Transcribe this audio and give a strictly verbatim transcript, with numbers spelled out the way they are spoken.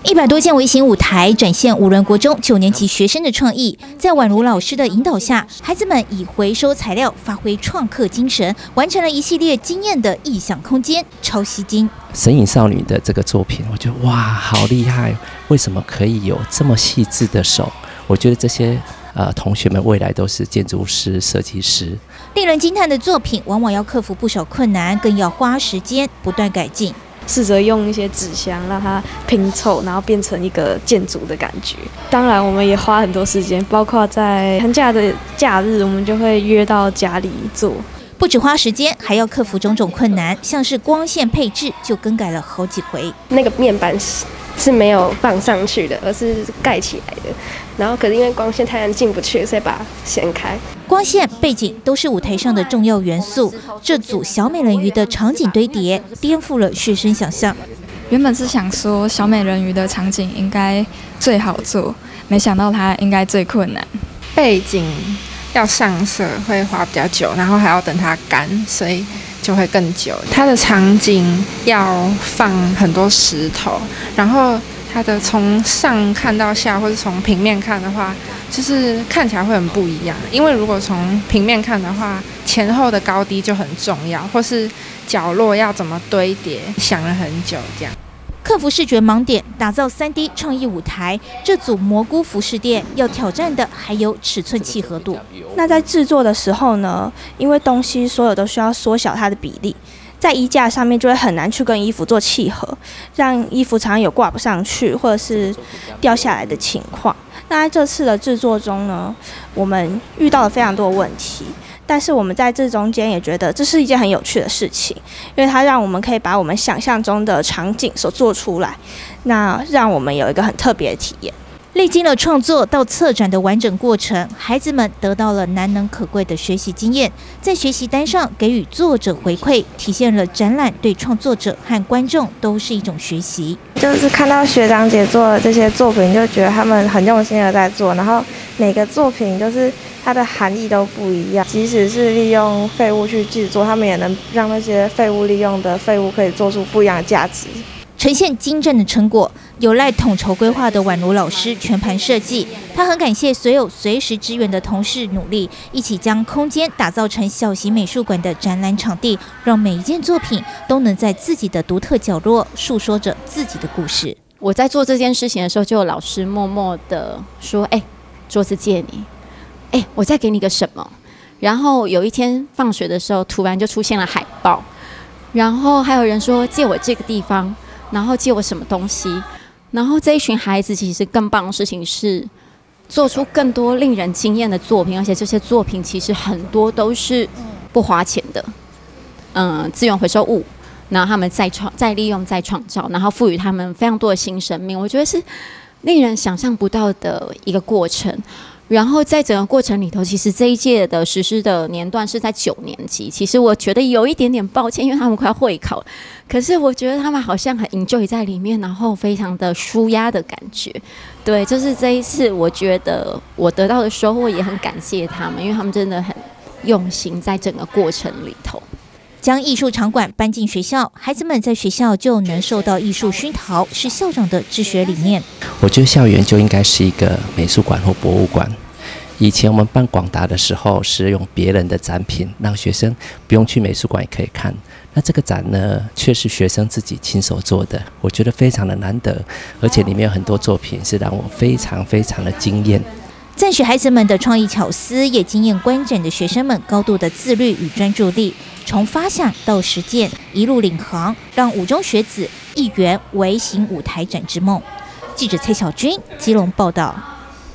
一百多件微型舞台展现五伦国中九年级学生的创意，在宛如老师的引导下，孩子们以回收材料发挥创客精神，完成了一系列惊艳的异想空间，超吸睛。 神隐少女的这个作品，我觉得哇，好厉害！为什么可以有这么细致的手？我觉得这些呃同学们未来都是建筑师、设计师。 令人惊叹的作品，往往要克服不少困难，更要花时间不断改进。 试着用一些纸箱让它拼凑，然后变成一个建筑的感觉。当然，我们也花很多时间，包括在寒假的假日，我们就会约到家里做。 不只花时间，还要克服种种困难，像是光线配置就更改了好几回。 那个面板是是没有放上去的，而是盖起来的。然后可是因为光线太暗进不去，所以把它掀开。 光线、背景都是舞台上的重要元素。这组小美人鱼的场景堆叠，颠覆了学生想象。 原本是想说小美人鱼的场景应该最好做，没想到它应该最困难。 背景要上色会花比较久，然后还要等它干，所以就会更久。它的场景要放很多石头，然后它的从上看到下，或是从平面看的话，就是看起来会很不一样。因为如果从平面看的话，前后的高低就很重要，或是角落要怎么堆叠，想了很久这样。 克服视觉盲点，打造 三 D 创意舞台。这组蘑菇服饰店要挑战的还有尺寸契合度。 那在制作的时候呢，因为东西所有都需要缩小它的比例，在衣架上面就会很难去跟衣服做契合，让衣服常常有挂不上去或者是掉下来的情况。那在这次的制作中呢，我们遇到了非常多的问题。但是我们在这中间也觉得这是一件很有趣的事情，因为它让我们可以把我们想象中的场景所做出来，那让我们有一个很特别的体验。 历经了创作到策展的完整过程，孩子们得到了难能可贵的学习经验，在学习单上给予作者回馈，体现了展览对创作者和观众都是一种学习。 就是看到学长姐做的这些作品，就觉得他们很用心的在做，然后每个作品就是它的含义都不一样。即使是利用废物去制作，他们也能让那些废物利用的废物可以做出不一样的价值， 呈现精湛的成果。有赖统筹规划的宛如老师全盘设计，他很感谢所有随时支援的同事努力，一起将空间打造成小型美术馆的展览场地，让每一件作品都能在自己的独特角落诉说着自己的故事。 我在做这件事情的时候，就有老师默默的说：“哎、欸，桌子借你，哎、欸，我再给你个什么。”然后有一天放学的时候，突然就出现了海报，然后还有人说借我这个地方，然后借我什么东西。然后这一群孩子其实更棒的事情是做出更多令人惊艳的作品，而且这些作品其实很多都是不花钱的，嗯，资源回收物，然后他们再创、再利用、再创造，然后赋予他们非常多的新生命。我觉得是令人想象不到的一个过程。然后在整个过程里头，其实这一届的实施的年段是在九年级。其实我觉得有一点点抱歉，因为他们快要会考，可是我觉得他们好像很 enjoy 在里面，然后非常的舒压的感觉。对，就是这一次，我觉得我得到的收获也很感谢他们，因为他们真的很用心在整个过程里头。 将艺术场馆搬进学校，孩子们在学校就能受到艺术熏陶，是校长的治学理念。 我觉得校园就应该是一个美术馆或博物馆。以前我们办广达的时候，是用别人的展品，让学生不用去美术馆也可以看。那这个展呢，却是学生自己亲手做的，我觉得非常的难得，而且里面有很多作品是让我非常非常的惊艳。 赞许孩子们的创意巧思，也惊艳观展的学生们高度的自律与专注力。从发想到实践，一路领航，让五中学子一圆微型舞台展之梦。记者蔡小军基隆报道。